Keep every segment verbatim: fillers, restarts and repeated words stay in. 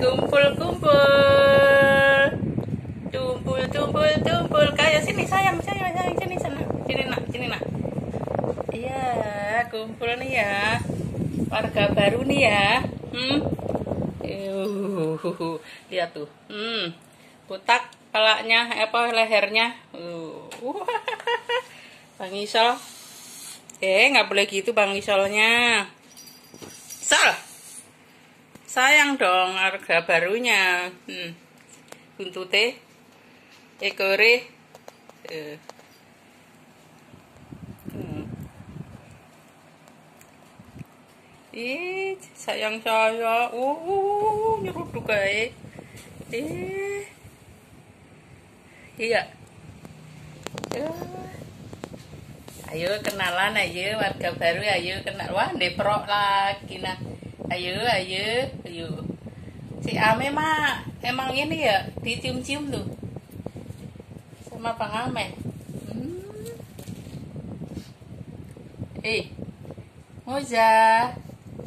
kumpul-kumpul, tumpul tumpul tumpul kayak sini sayang sayang sayang sini sana sini nak sini nak. Iya kumpul nih ya, warga baru nih ya. Hmm, uh, lihat tuh, hmm, botak kepalanya apa lehernya. Uh, Bang Isol, eh nggak boleh gitu Bang Isolnya. Sol, sayang dong harga barunya. Hmm. Buntute, ekore, eh. Hmm. Ih, sayang saya. Uh, nyeruduk kayak. Eh, iya. Uh. Ayo kenalan ayo warga baru ayo kenal. Wah deprok lagi nah. Ayo ayo ayo. Si Ame mah emang ini ya dicium-cium tuh sama Bang Ame. Hmm. Eh Moza.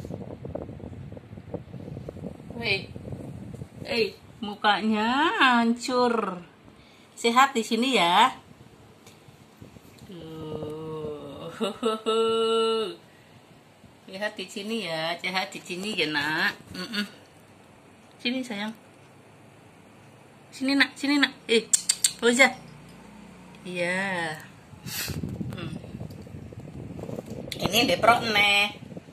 Wih. Eh mukanya hancur. Sehat di sini ya. Lihat di sini ya, sehat di sini ya nak. Mm -mm. Sini sayang, sini nak, sini nak. Eh, Roza. Iya. Hmm. Ini deprok nih.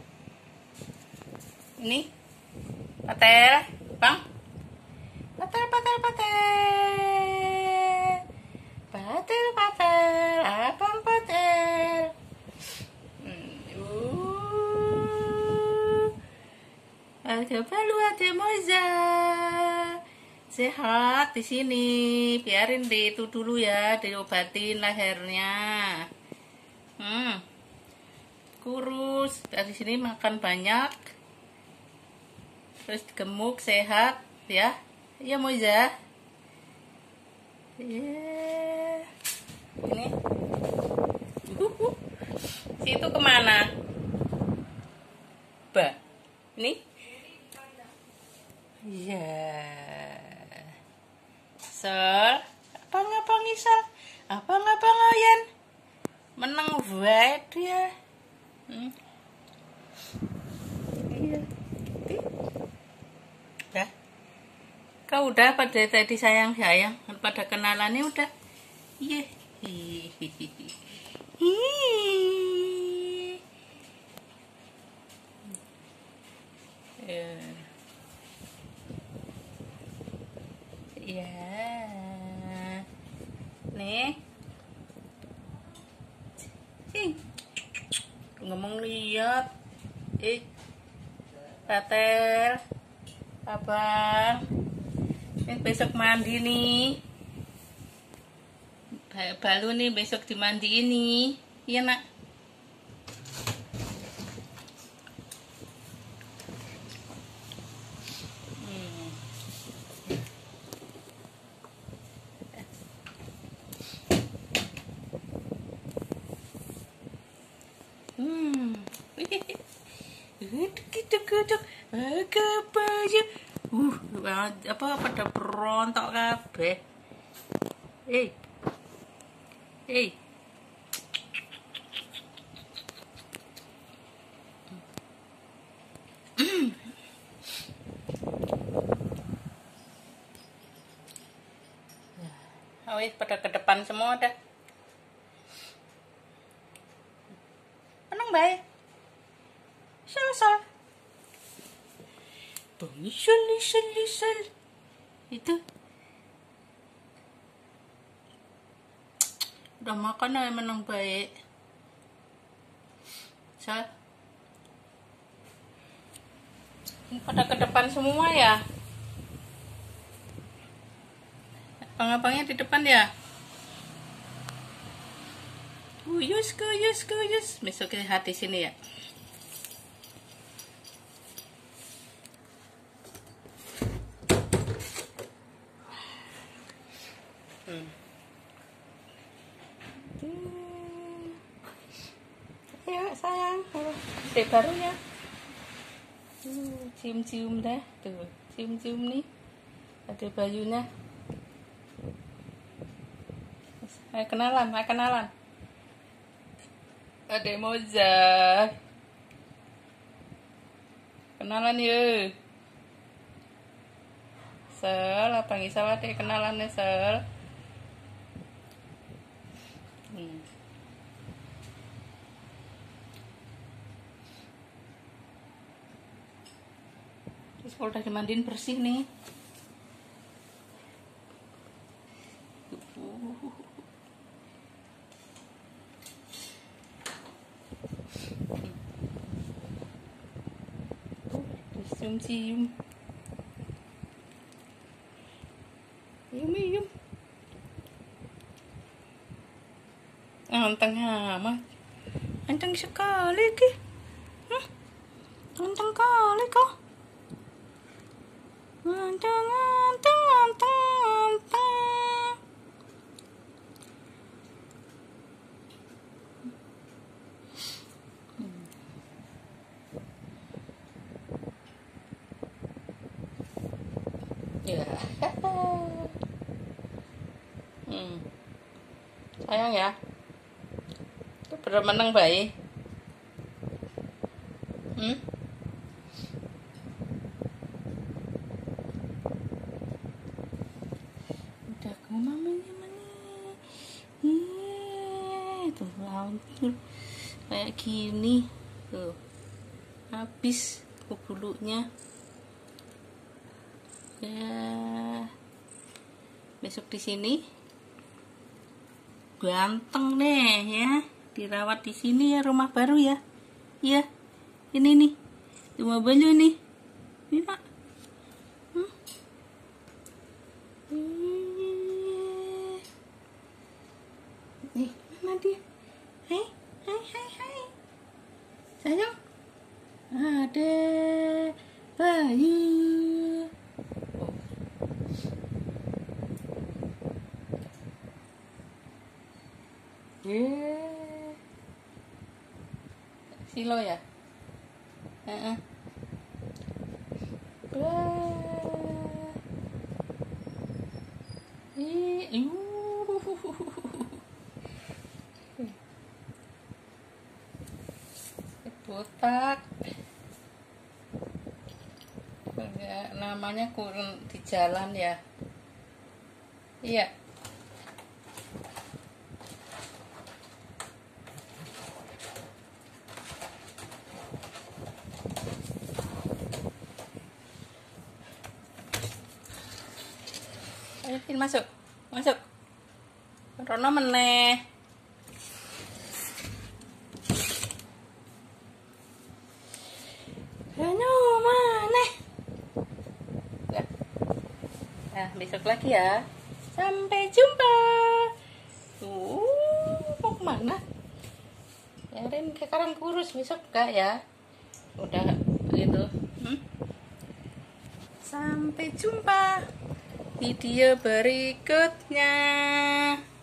Ini patel, bang. Patel, patel, patel. Patel, patel, abang patel. Ada Palu, ada Moza. Sehat di sini. Biarin deh itu dulu ya, diobatin lehernya. Hmm. Kurus. Dari sini makan banyak. Terus gemuk, sehat ya. Iya Moza. Yeah. Ini. Uh, uh. Situ kemana? Ba. Ini. Iya. Sol, apa ngapa ngisal? Apa ngapa ngoyen? Menang wae dia. Hmm. Iya. Udah. Kau udah pada tadi sayang sayang, pada kenalannya udah. Iya. Hihihi. Yeah. Ya, nih, sih, ngomong lihat, eh, patel, abang, ini besok mandi nih, balu nih besok dimandi ini, iya nak. Hmm, gitu gitu, agak baju, uh, apa pada berontak kabeh, eh, eh, awis pada ke depan semua dah. Baik, sel-sel, pengisal, isal, isal, itu, udah makan aja menang baik, sel, pada ke depan semua ya, abang-abangnya di depan ya. Kuyus, kuyus, kuyus. Besok lihat di sini ya. Hmm. Ayo sayang, oh, barunya. Uh, cium-cium dah tuh, cium-cium nih, ada bayunya. Ayo kenalan, ayo kenalan. Ada Moza. Kenalan yuk. Sel, apa ngisal ada kenalan ya Sel. Hmm. Terus kalau udah dimandiin bersih nih. Cium-cium. Cium-cium. Anteng amat. Anteng sekali ki. Hmm? Anteng kali kok. Anteng, anteng, anteng, anteng. Ya. Hmm. Sayang ya. Itu bener menang bayi. Hmm? Udah ke mamanya mana? Ih, tuh langsung kayak gini. Tuh. Habis bulunya. Ya, besok di sini ganteng deh ya, dirawat di sini ya, rumah baru ya, iya, ini nih rumah baru nih, ini nak, hmm? Nih mana dia, hai hai hai hai, sayang, ada bayi. Yeah. Silo ya? Uh-uh. Botak. Namanya kurang di jalan ya. Iya. Ayo, Vin, masuk, masuk. Rono meneh. Rono meneh. Ya. Nah, besok lagi ya. Sampai jumpa. Uh, mau kemana? Ya, Rin, sekarang kurus, besok enggak ya? Udah gitu. Hmm? Sampai jumpa video berikutnya.